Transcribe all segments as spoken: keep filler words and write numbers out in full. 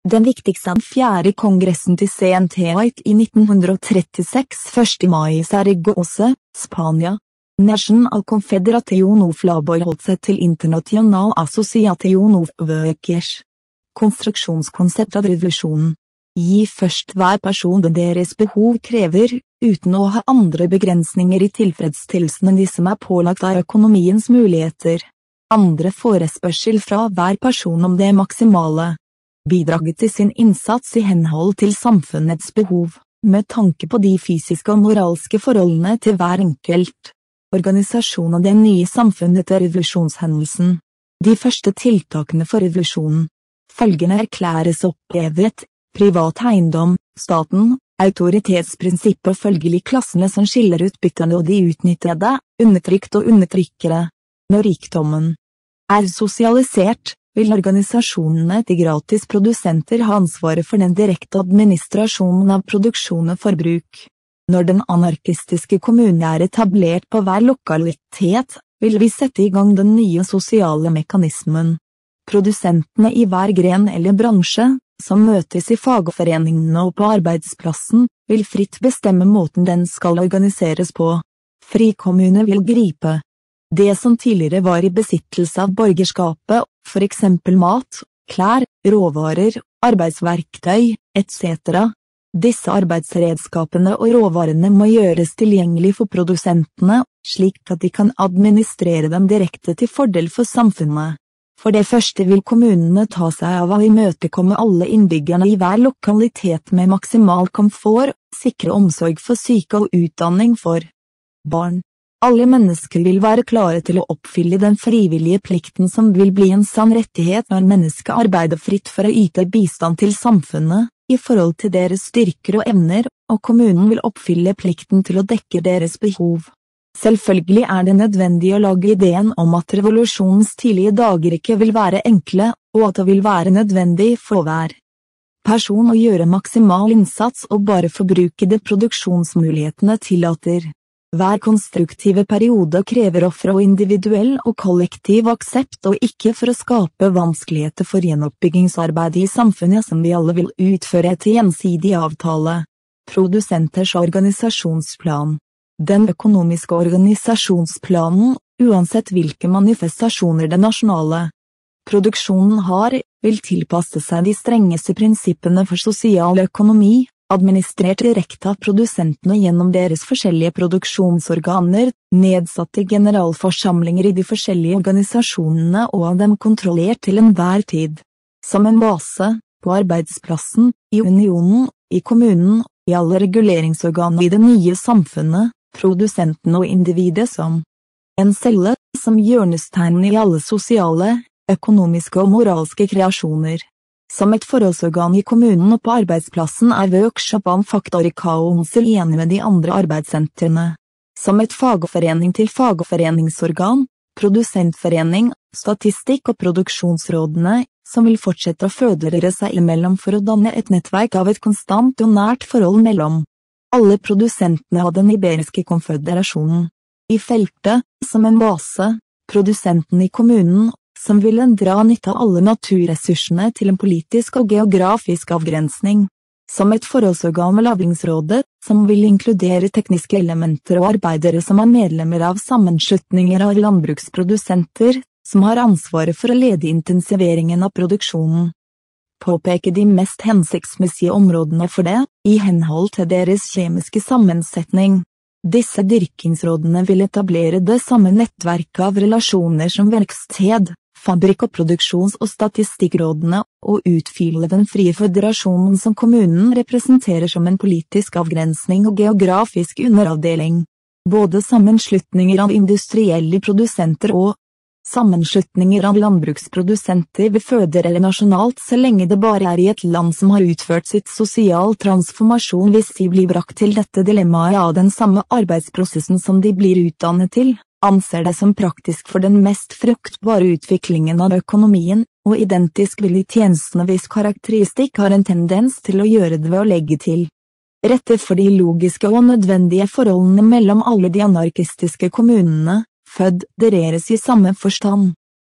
Den viktigste av fjerde kongressen til C N T i nitten trettiseks første mai i Saragossa, Spania. National Confederación of Labor holdt seg til International Association of Workers. Konstruksjonskonsept av revolusjonen. Gi først hver person det deres behov krever, uten å ha andre begrensninger i tilfredsstillelsen enn de som er pålagt av økonomiens muligheter. Andre forespørsel fra hver person om det maksimale. Bidraget til sin innsats i henhold til samfunnets behov, med tanke på de fysiske og moralske forholdene til hver enkelt. Organisasjon av det nye samfunnet til revolusjonshendelsen. De første tiltakene for revolusjonen. Følgende erklæres opphevet: privat eiendom, staten, autoritetsprinsipp og følgelig klassene som skiller utbytterne og de utnyttede, undertrykt og undertrykkere. Når rikdommen er sosialisert, vil organisasjonene til gratis produsenter ha ansvaret for den direkte administrasjonen av produksjon og forbruk. Når den anarkistiske kommunen er etablert på hver lokalitet, vil vi sette i gang den nye sosiale mekanismen. Produsentene i hver gren eller bransje, som møtes i fagforeningene og på arbeidsplassen, vil fritt bestemme måten den skal organiseres på. Frikommune vil gripe det som tidligere var i besittelse av borgerskapet, for eksempel mat, klær, råvarer, arbeidsverktøy, et cetera. Disse arbeidsredskapene og råvarene må gjøres tilgjengelig for produsentene, slik at de kan administrere dem direkte til fordel for samfunnet. For det første vil kommunene ta seg av å imøtekomme alle innbyggerne i hver lokalitet med maksimal komfort, sikre omsorg for syke og utdanning for barn. Alle mennesker vil være klare til å oppfylle den frivillige plikten som vil bli en sann rettighet når mennesket arbeider fritt for å yte bistand til samfunnet, i forhold til deres styrker og evner, og kommunen vil oppfylle plikten til å dekke deres behov. Selvfølgelig er det nødvendig å lage ideen om at revolusjonens tidlige dager ikke vil være enkle, og at det vil være nødvendig for hver person å gjøre maksimal innsats og bare forbruke det produksjonsmulighetene tillater. Hver konstruktive periode krever ofre og individuell og kollektiv aksept og ikke for å skape vanskeligheter for gjenoppbyggingsarbeidet i samfunnet som vi alle vil utføre etter gjensidig avtale. Produsenters organisasjonsplan. Den økonomiske organisasjonsplanen, uansett hvilke manifestasjoner den nasjonale produksjonen har, vil tilpasse seg de strengeste prinsippene for sosial økonomi, administrert direkte av produsentene gjennom deres forskjellige produksjonsorganer, nedsatte generalforsamlinger i de forskjellige organisasjonene og av dem kontrollert til enhver tid. Som en base, på arbeidsplassen, i unionen, i kommunen, i alle reguleringsorganene i det nye samfunnet, produsentene og individet som en celle, som hjørnesteinen i alle sosiale, økonomiske og moralske kreasjoner. Som et forholdsorgan i kommunen og på arbeidsplassen er workshop om faktor i council enig med de andre arbeidssentrene. Som et fagforening til fagforeningsorgan, produsentforening, statistikk og produksjonsrådene, som vil fortsette å fødere seg imellom for å danne et nettverk av et konstant og nært forhold mellom alle produsentene av den iberiske konføderasjonen. I feltet, som en base, produsenten i kommunen, som vil en dra nytte av alle naturressursene til en politisk og geografisk avgrensning. Som et forholdsorgan ved Lavningsrådet, som vil inkludere tekniske elementer og arbeidere som er medlemmer av sammenslutninger av landbruksprodusenter, som har ansvaret for å lede intensiveringen av produksjonen. Påpeke de mest hensiktsmessige områdene for det, i henhold til deres kjemiske sammensetning. Disse dyrkingsrådene vil etablere det samme nettverket av relasjoner som verksted, fabrikk- og produksjons- og statistikkrådene, og utfylle den frie føderasjonen som kommunen representerer som en politisk avgrensning og geografisk underavdeling. Både sammenslutninger av industrielle produsenter og sammenslutninger av landbruksprodusenter vil føderere nasjonalt så lenge det bare er i et land som har utført sitt sosial transformasjon hvis de blir brakt til dette dilemmaet av den samme arbeidsprosessen som de blir utdannet til, anser det som praktisk for den mest fruktbare utviklingen av økonomien, og identisk vil de tjenestene hvis karakteristikk har en tendens til å gjøre det ved å legge til rette for de logiske og nødvendige forholdene mellom alle de anarkistiske kommunene, fødereres i samme forstand.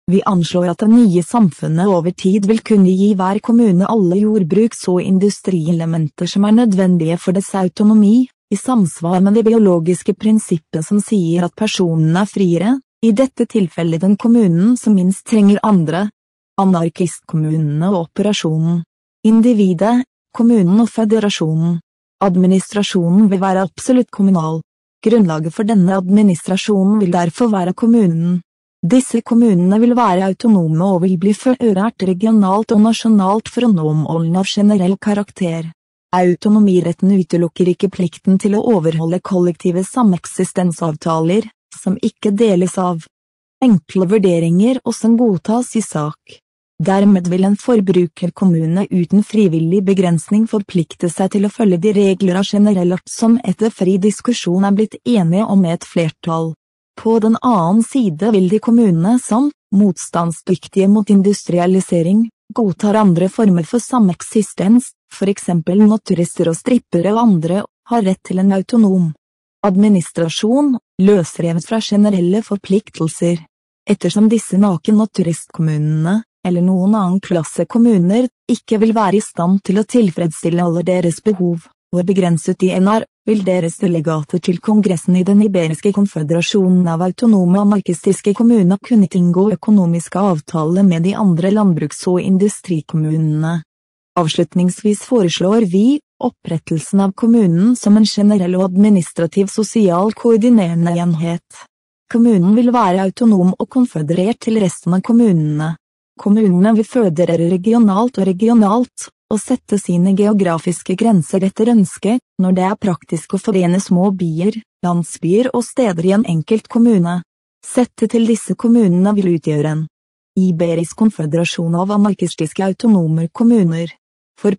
Vi anslår at det nye samfunnet over tid vil kunne gi hver kommune alle jordbruks- og industrielementer som er nødvendige for dets autonomi, i samsvar med det biologiske prinsippet som sier at personen er friere, i dette tilfellet den kommunen som minst trenger andre. Anarkistkommunene og operasjonen. Individet, kommunen og føderasjonen. Administrasjonen vil være absolutt kommunal. Grunnlaget for denne administrasjonen vil derfor være kommunen. Disse kommunene vil være autonome og vil bli ført regionalt og nasjonalt for å nå målene av generell karakter. Autonomiretten utelukker ikke plikten til å overholde kollektive sameksistensavtaler, som ikke deles av. Enkle vurderinger også godtas i sak. Dermed vil en forbrukerkommune uten frivillig begrensning forplikte seg til å følge de regler av generell art som etter fri diskusjon er blitt enige om med et flertall. På den annen side vil de kommunene som, motstandsdyktige mot industrialisering, godtar andre former for sameksistens, for eksempel naturister og strippere og andre, har rett til en autonom administrasjon, løsrevet fra generelle forpliktelser. Ettersom disse naken naturistkommunene, eller noen annen klasse kommuner, ikke vil være i stand til å tilfredsstille alle deres behov, og er begrenset i N R, vil deres delegater til Kongressen i den iberiske konføderasjonen av autonome anarkistiske kommuner kunne inngå økonomiske avtaler med de andre landbruks- og industrikommunene. Avslutningsvis foreslår vi opprettelsen av kommunen som en generell og administrativ sosial koordinerende enhet. Kommunen vil være autonom og konføderert til resten av kommunene. Kommunene vil føderere regionalt og regionalt, og sette sine geografiske grenser etter ønske, når det er praktisk å forene små byer, landsbyer og steder i en enkelt kommune. Sette til disse kommunene vil utgjøre en iberisk konføderasjon av anarkistiske autonome kommuner. For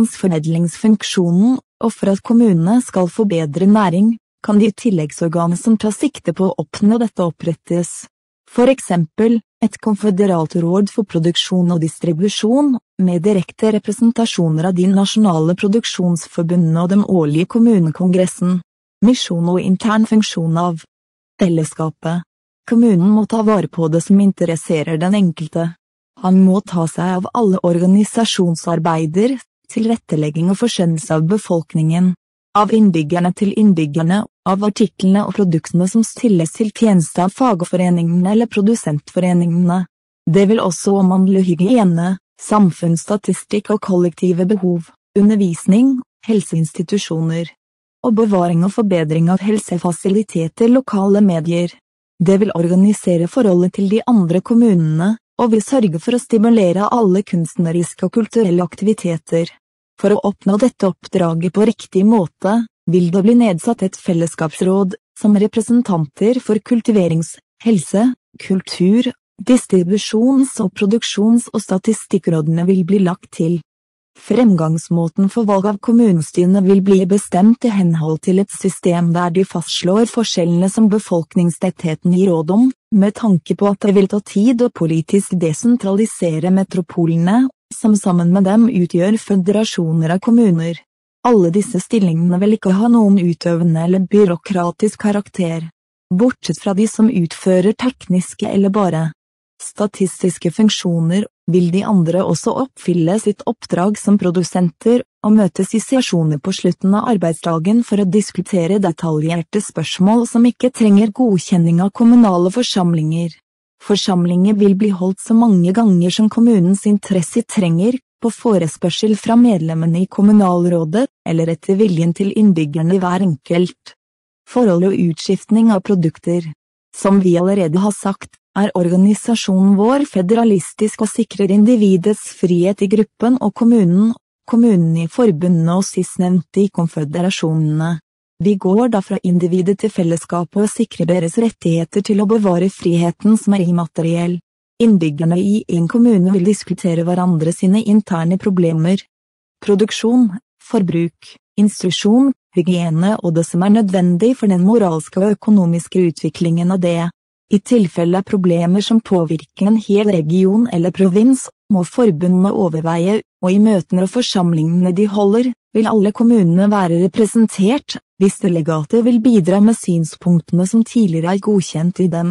produksjonsforedlingsfunksjonen, og for at kommunene skal få bedre næring, kan de tilleggsorganer som tar sikte på å oppnå dette opprettes. For eksempel, et konføderalt råd for produksjon og distribusjon, med direkte representasjoner av de nasjonale produksjonsforbundene og den årlige kommunekongressen. Misjon og intern funksjon av fellesskapet. Kommunen må ta vare på det som interesserer den enkelte. Han må ta seg av alle organisasjonsarbeider, tilrettelegging og forskjønnelse av befolkningen. Av innbyggerne til innbyggerne, av artiklene og produktene som stilles til tjeneste av fagforeningene eller produsentforeningene. Det vil også omhandle hygiene, samfunnsstatistikk og kollektive behov, undervisning, helseinstitusjoner, og bevaring og forbedring av helsefasiliteter, lokale medier. Det vil organisere forholdet til de andre kommunene, og vil sørge for å stimulere alle kunstneriske og kulturelle aktiviteter. For å oppnå dette oppdraget på riktig måte, vil det bli nedsatt et fellesskapsråd, som representanter for kultiverings-, helse-, kultur-, distribusjons- og produksjons- og statistikkrådene vil bli lagt til. Fremgangsmåten for valg av kommunestyrene vil bli bestemt i henhold til et system der de fastslår forskjellene som befolkningstettheten gir råd om, med tanke på at det vil ta tid å politisk desentralisere metropolene, som sammen med dem utgjør føderasjoner av kommuner. Alle disse stillingene vil ikke ha noen utøvende eller byråkratisk karakter, bortsett fra de som utfører tekniske eller bare statistiske funksjoner, vil de andre også oppfylle sitt oppdrag som produsenter, og møtes i sesjoner på slutten av arbeidsdagen for å diskutere detaljerte spørsmål som ikke trenger godkjenning av kommunale forsamlinger. Forsamlinger vil bli holdt så mange ganger som kommunens interesse trenger, på forespørsel fra medlemmene i kommunalrådet, eller etter viljen til innbyggerne hver enkelt. Forhold og utskiftning av produkter. Som vi allerede har sagt, er organisasjonen vår federalistisk og sikrer individets frihet i gruppen og kommunen, kommunene i forbundene og sistnevnte i konføderasjonene. Vi går da fra individet til fellesskapet og sikrer deres rettigheter til å bevare friheten som er immateriell. Innbyggerne i en kommune vil diskutere hverandre sine interne problemer. Produksjon, forbruk, instruksjon, hygiene og det som er nødvendig for den moralske og økonomiske utviklingen av det. I tilfelle problemer som påvirker en hel region eller provins, må forbundene overveie, og i møtene og forsamlingene de holder, vil alle kommunene være representert, hvis delegater vil bidra med synspunktene som tidligere er godkjent i dem.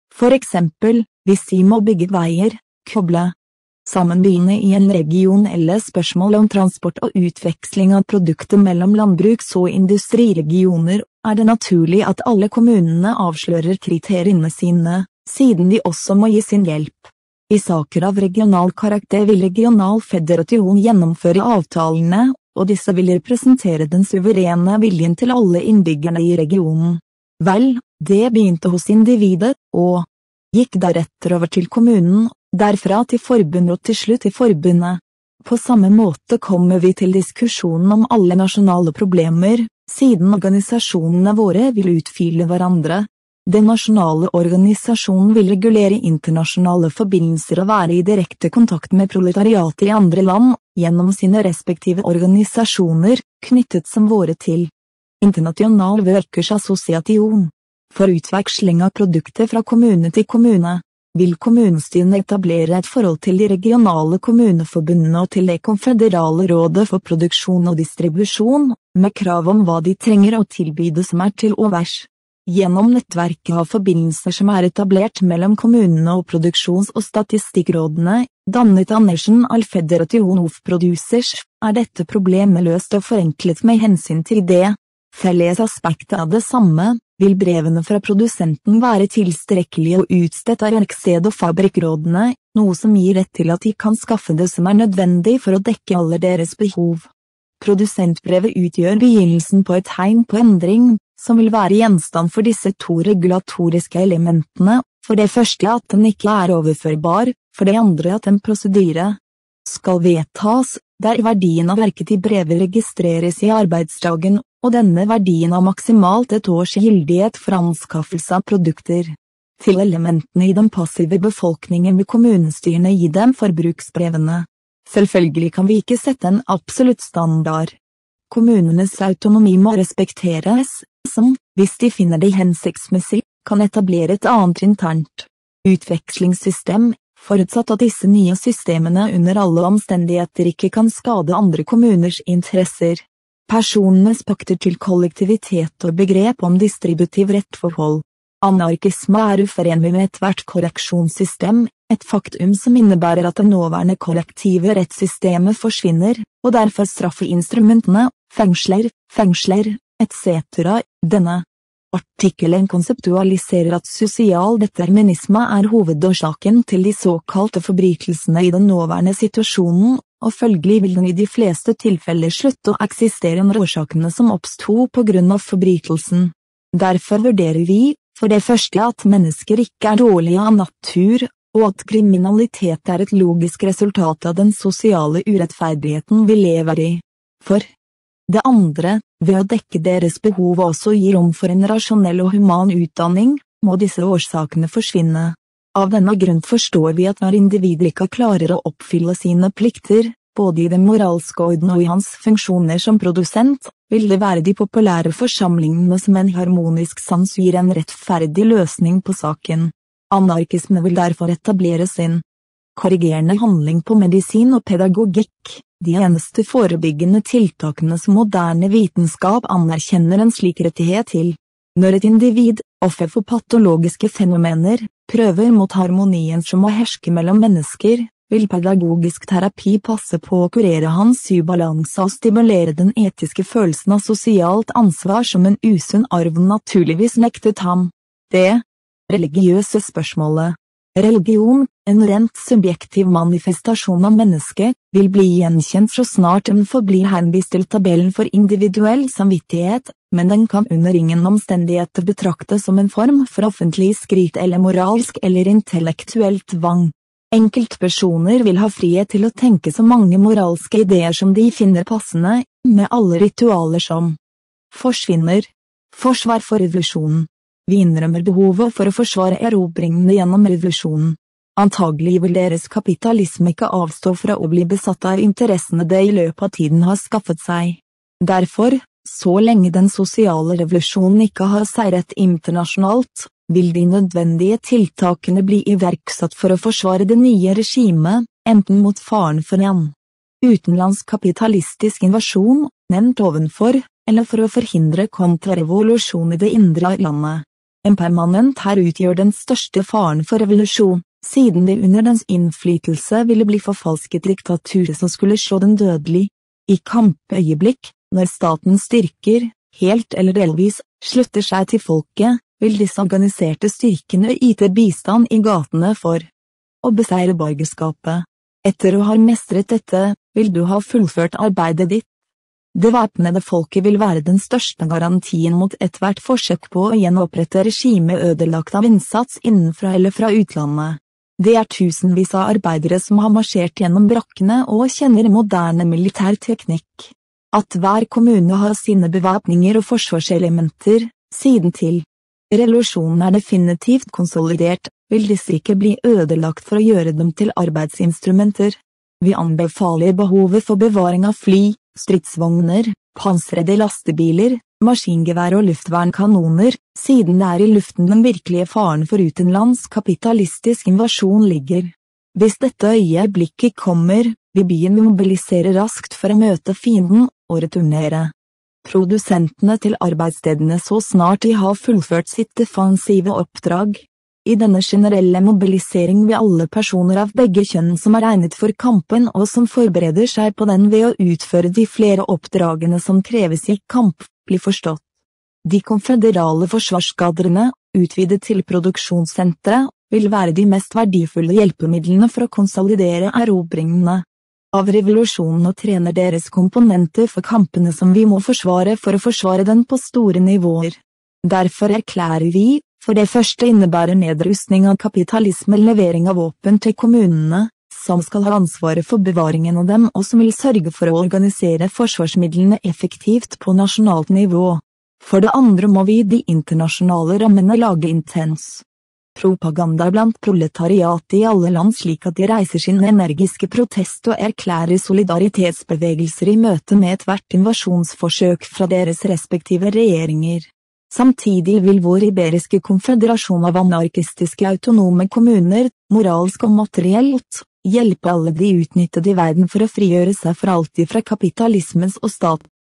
For eksempel, hvis de må bygge veier, koble sammen byene i en region eller spørsmål om transport og utveksling av produkter mellom landbruks- og industriregioner, er det naturlig at alle kommunene avslører kriteriene sine, siden de også må gi sin hjelp. I saker av regional karakter vil regional federasjon gjennomføre avtalene, og disse vil representere den suverene viljen til alle innbyggerne i regionen. Vel, det begynte hos individet, og gikk deretter over til kommunen, derfra til forbundet og til slutt til forbundet. På samme måte kommer vi til diskusjonen om alle nasjonale problemer, siden organisasjonene våre vil utfylle hverandre. Den nasjonale organisasjonen vil regulere internasjonale forbindelser og være i direkte kontakt med proletariater i andre land, gjennom sine respektive organisasjoner, knyttet som våre til International Workers Association. For utveksling av produkter fra kommune til kommune, vil kommunestyrene etablere et forhold til de regionale kommuneforbundene og til det konfederale rådet for produksjon og distribusjon, med krav om hva de trenger å tilby det som er til overs. Gjennom nettverket av forbindelser som er etablert mellom kommunene og produksjons- og statistikkrådene, dannet av National Federation of Producers, er dette problemet løst og forenklet med hensyn til det. Felles aspektet av det samme, vil brevene fra produsenten være tilstrekkelige og utstedt av verksted- og fabrikkrådene, noe som gir rett til at de kan skaffe det som er nødvendig for å dekke alle deres behov. Produsentbrevet utgjør begynnelsen på et tegn på endring, som vil være gjenstand for disse to regulatoriske elementene, for det første at den ikke er overførbar, for det andre at en prosedyre skal vedtas, der verdien av verket i brevet registreres i arbeidsdagen, og denne verdien har maksimalt et års gyldighet for anskaffelse av produkter. Til elementene i den passive befolkningen vil kommunestyrene gi dem forbruksbrevene. Selvfølgelig kan vi ikke sette en absolutt standard. Kommunenes autonomi må respekteres, som, hvis de finner det hensiktsmessig, kan etablere et annet internt utvekslingssystem, forutsatt at disse nye systemene under alle omstendigheter ikke kan skade andre kommuners interesser. Personenes pakter til kollektivitet og begrep om distributiv rettforhold. Anarkisme er uforenlig med ethvert korreksjonssystem, et faktum som innebærer at det nåværende kollektive rettssystemet forsvinner, og derfor straffeinstrumentene, fengsler, fengsler, et cetera. Denne artikkelen konseptualiserer at sosial determinisme er hovedårsaken til de såkalte forbrytelsene i den nåværende situasjonen, og følgelig vil den i de fleste tilfeller slutte å eksistere når årsakene som oppsto på grunn av forbrytelsen. Derfor vurderer vi, for det første at mennesker ikke er dårlige av natur, og at kriminalitet er et logisk resultat av den sosiale urettferdigheten vi lever i. For det andre, ved å dekke deres behov og også gi rom for en rasjonell og human utdanning, må disse årsakene forsvinne. Av denne grunn forstår vi at når individet ikke klarer å oppfylle sine plikter, både i den moralske orden og i hans funksjoner som produsent, vil det være de populære forsamlingene som en harmonisk sans gir en rettferdig løsning på saken. Anarkisme vil derfor etablere sin korrigerende handling på medisin og pedagogikk, de eneste forebyggende tiltakene som moderne vitenskap anerkjenner en slik rettighet til. Når et individ, offer for patologiske fenomener, prøver mot harmonien som må herske mellom mennesker, vil pedagogisk terapi passe på å kurere hans ubalanse og stimulere den etiske følelsen av sosialt ansvar som en usunn arv naturligvis nektet ham. Det religiøse spørsmålet. Religion, en rent subjektiv manifestasjon av mennesket, vil bli gjenkjent så snart den forblir henvist til tabellen for individuell samvittighet, men den kan under ingen omstendigheter betraktes som en form for offentlig skryt eller moralsk eller intellektuell tvang. Enkeltpersoner vil ha frihet til å tenke så mange moralske ideer som de finner passende, med alle ritualer som forsvinner. Forsvar for revolusjonen. Vi innrømmer behovet for å forsvare erobringene gjennom revolusjonen. Antagelig vil deres kapitalisme ikke avstå fra å bli besatt av interessene det i løpet av tiden har skaffet seg. Derfor, så lenge den sosiale revolusjonen ikke har seiret internasjonalt, vil de nødvendige tiltakene bli iverksatt for å forsvare det nye regimet, enten mot faren for en utenlandsk kapitalistisk invasjon, nevnt ovenfor, eller for å forhindre kontrarevolusjon i det indre av landet. En permanent hær utgjør den største faren for revolusjon, siden det under dens innflytelse ville bli forfalsket diktaturet som skulle slå den dødelig. I kampøyeblikk, når statens styrker, helt eller delvis, slutter seg til folket, vil disse organiserte styrkene yte bistand i gatene for å beseire borgerskapet. Etter å ha mestret dette, vil du ha fullført arbeidet ditt. Det væpnede folket vil være den største garantien mot ethvert forsøk på å gjenopprette regimet ødelagt av innsats innenfra eller fra utlandet. Det er tusenvis av arbeidere som har marsjert gjennom brakkene og kjenner moderne militær teknikk. At hver kommune har sine bevæpninger og forsvarselementer, siden til revolusjonen er definitivt konsolidert, vil disse ikke bli ødelagt for å gjøre dem til arbeidsinstrumenter. Vi anbefaler behovet for bevaring av fly, stridsvogner, pansrede lastebiler, maskingevær og luftvernkanoner, siden det er i luften den virkelige faren for utenlands kapitalistisk invasjon ligger. Hvis dette øyeblikket kommer, vil byen mobilisere raskt for å møte fienden og returnere produsentene til arbeidsstedene så snart de har fullført sitt defensive oppdrag. I denne generelle mobilisering vil alle personer av begge kjønn som er egnet for kampen og som forbereder seg på den ved å utføre de flere oppdragene som kreves i kamp, bli forstått. De konføderale forsvarsskadrene, utvidet til produksjonssentre, vil være de mest verdifulle hjelpemidlene for å konsolidere erobringene av revolusjonen og trener deres komponenter for kampene som vi må forsvare for å forsvare den på store nivåer. Derfor erklærer vi, for det første innebærer nedrustning av kapitalisme levering av våpen til kommunene, som skal ha ansvaret for bevaringen av dem og som vil sørge for å organisere forsvarsmidlene effektivt på nasjonalt nivå. For det andre må vi de internasjonale rammene lage intens propaganda blant proletariatet i alle land slik at de reiser sin energiske protest og erklærer solidaritetsbevegelser i møte med ethvert invasjonsforsøk fra deres respektive regjeringer. Samtidig vil vår iberiske konføderasjon av anarkistiske autonome kommuner, moralsk og materielt, hjelpe alle de utnyttede i verden for å frigjøre seg for alltid fra kapitalismens og stat.